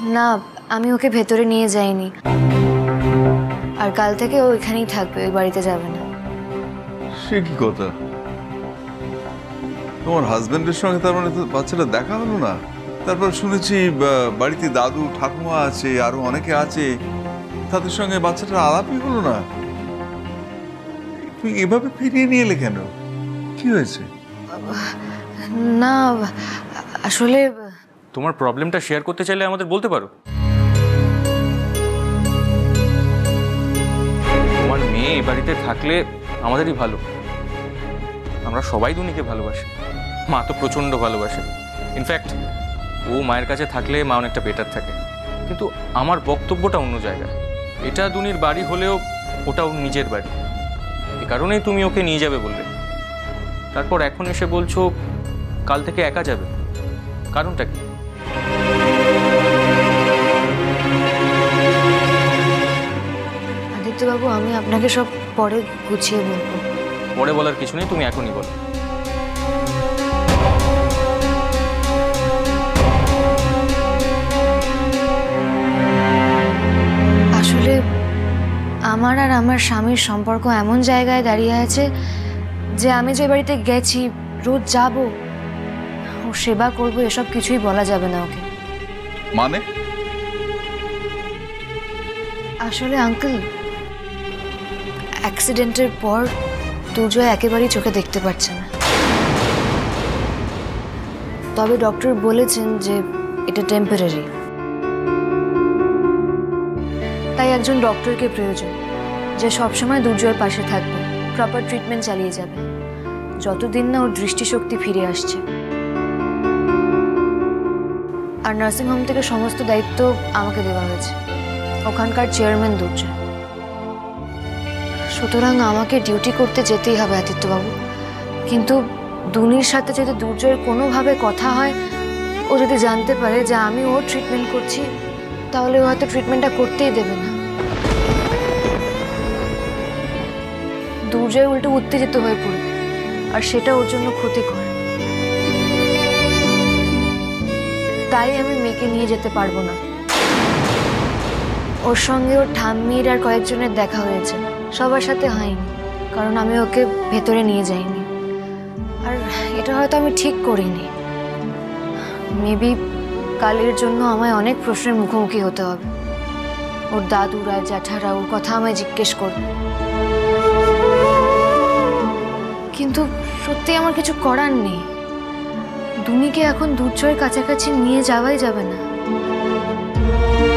না, আমি ওকে ভেতরে নিয়ে যাইনি, আর কাল থেকে ও এখানেই থাকবে, ওই বাড়িতে যাবে না। সে কি কথা? তোমার হাজবেন্ডের সঙ্গে তার মানে বাচ্চাটা দেখা হলো না? তারপর শুনেছি বাড়িতে দাদু ঠাকুমা আছে, আরো অনেকে আছে, তাদের সঙ্গে বাচ্চাটা আলাপই হলো না। তুমি এভাবে ফিরিয়ে নিয়ে এলে কেন? কি হয়েছে? না আসলে তোমার প্রবলেমটা শেয়ার করতে চাইলে আমাদের বলতে পারো। তোমার মেয়ে এই বাড়িতে থাকলে আমাদেরই ভালো। আমরা সবাই দুনিকে ভালোবাসি, মা তো প্রচণ্ড ভালোবাসে। ইনফ্যাক্ট ও মায়ের কাছে থাকলে মা অনেকটা বেটার থাকে। কিন্তু আমার বক্তব্যটা অন্য জায়গায়। এটা দুনির বাড়ি হলেও ওটা ওর নিজের বাড়ি, এ কারণেই তুমি ওকে নিয়ে যাবে বললে। তারপর এখন এসে বলছো কাল থেকে একা যাবে, কারণটা কি? আদিত্যবাবু, আমি আপনাকে সব পরে গুছিয়ে বলবো। পরে বলার কিছু নেই, তুমি এখনই বলো। আসলে আমার আর আমার স্বামীর সম্পর্ক এমন জায়গায় দাঁড়িয়ে আছে যে আমি যে বাড়িতে গেছি, রোজ যাব, ও সেবা করবো, এসব কিছুই বলা যাবে না ওকে। মানে? আসলে আঙ্কেল, অ্যাক্সিডেন্টের পর দুর্জয় একেবারেই চোখে দেখতে পাচ্ছে না। তবে ডক্টর বলেছেন যে এটা টেম্পোরারি। তাই একজন ডক্টরকে প্রয়োজন যে সবসময় দুর্জয়ের পাশে থাকবে, প্রপার ট্রিটমেন্ট চালিয়ে যাবে যতদিন না ওর দৃষ্টিশক্তি ফিরে আসছে। আর নার্সিংহোম থেকে সমস্ত দায়িত্ব আমাকে দেওয়া হয়েছে, ওখানকার চেয়ারম্যান দুর্জয়। সুতরাং আমাকে ডিউটি করতে যেতেই হবে আদিত্যবাবু। কিন্তু দুনির সাথে যদি দুর্জয়ের কোনোভাবে কথা হয়, ও যদি জানতে পারে যে আমি ওর ট্রিটমেন্ট করছি, তাহলে ও হয়তো ট্রিটমেন্টটা করতেই দেবে না। দুর্জয় উল্টো উত্তেজিত হয়ে পড়বে, আর সেটা ওর জন্য ক্ষতিকর। তাই আমি মেয়েকে নিয়ে যেতে পারবো না। ওর সঙ্গে ওর ঠাম্মির আর কয়েকজনের দেখা হয়েছে, সবার সাথে হয়নি, কারণ আমি ওকে ভেতরে নিয়ে যাইনি। আর এটা হয়তো আমি ঠিক করিনি। মেবি কালের জন্য আমায় অনেক প্রশ্নের মুখোমুখি হতে হবে। ওর দাদুরা, জ্যাঠারা ওর কথা আমায় জিজ্ঞেস করবে। কিন্তু সত্যি আমার কিছু করার নেই। দুনিকে এখন দুর্জয়ের কাছাকাছি নিয়ে যাওয়াই যাবে না।